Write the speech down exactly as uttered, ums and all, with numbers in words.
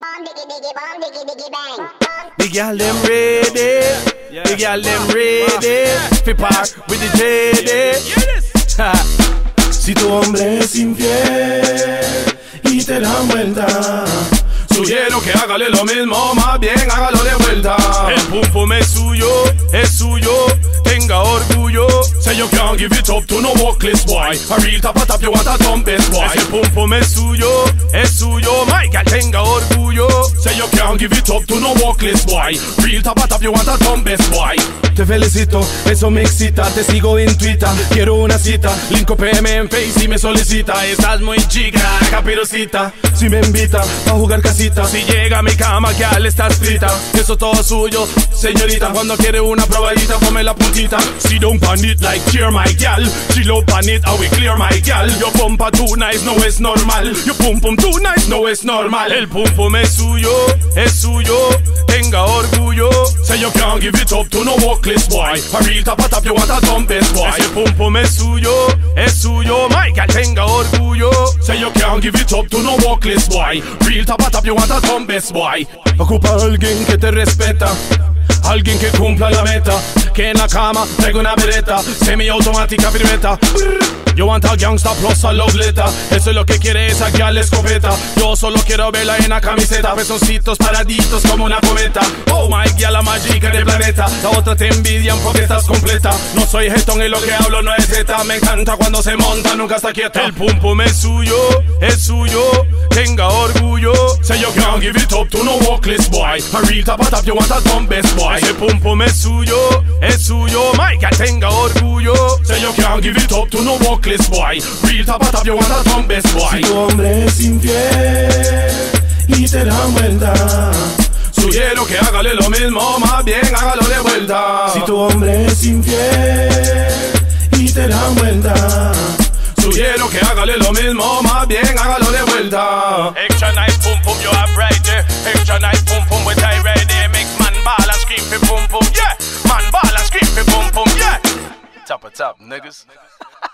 Bam diggy diggy bam diggy diggy bang. The girl them ready, the girl them ready. Fi part with the J D. Ha. Si tu hombre es infiel y te da vuelta, sugiero que hágale lo mismo, más bien hágalo de vuelta. El pum pum es suyo, es suyo, tenga orgullo. Say you can't give it up to no workless boy. A real tapa tap you want a dumbest boy. El pum pum es suyo, es suyo, my girl tenga orgullo. Say you can't give it up to no workless boy. Real tapa tap you want a dumbest boy. Te felicito, eso me excita, te sigo en Twitter, quiero una cita. Link P M en Face y me solicita. Estás muy chica, capirucita. Si me invita a jugar casita, si llega a mi cama, que al estás frita. Eso todo suyo, señorita. Cuando quiere una probadita, ponme la puntita. Si don't pan it like cheer my gal. Si lo pan it, how we clear my gal. Yo pompa too nice, no es normal. Yo pum pum too nice, no es normal. El pum pum es suyo, es suyo, tenga orgullo. Say you can't give it up to no workless boy. A real tapa tap you want a dumbest boy. Ese pum pum es suyo, es suyo, my gal tenga orgullo. Say you can't give it up to no workless boy. Real tapa tap you want a dumbest boy. Ocupa a alguien que te respeta, alguien que cumpla la meta, que en la cama traiga una bereta, semiautomática firmeta. Yo want a gangsta plus a love letter. Eso es lo que quiere esa gal escopeta. Yo solo quiero verla en la camiseta, pezoncitos paraditos como una cometa. Oh my gal, la mágica del planeta. La otra te envidian porque estás completa. No soy jetón y lo que hablo no es zeta. Me encanta cuando se monta, nunca está quieta. El pum pum es suyo, es suyo, tenga orgullo. Say you can't give it up to no workless boy. A real tapa tap you want a dumbest boy. Ese pum pum es suyo, es suyo, my gal tenga orgullo. Say you can't give it up to no workless boy. Real tapa tap you want a dumbest boy. Si tu hombre es infiel y te da vuelta, sugiero que hágale lo mismo, más bien hágalo de vuelta. Si tu hombre es infiel y te da vuelta, sugiero que hágale lo mismo, más bien hágalo de vuelta. Extra nice pum pum you have right there. Extra nice pum pum with I right there. Make man ball and scream for pum pum, yeah. Man ball and scream for pum pum, yeah. Top of top, niggas.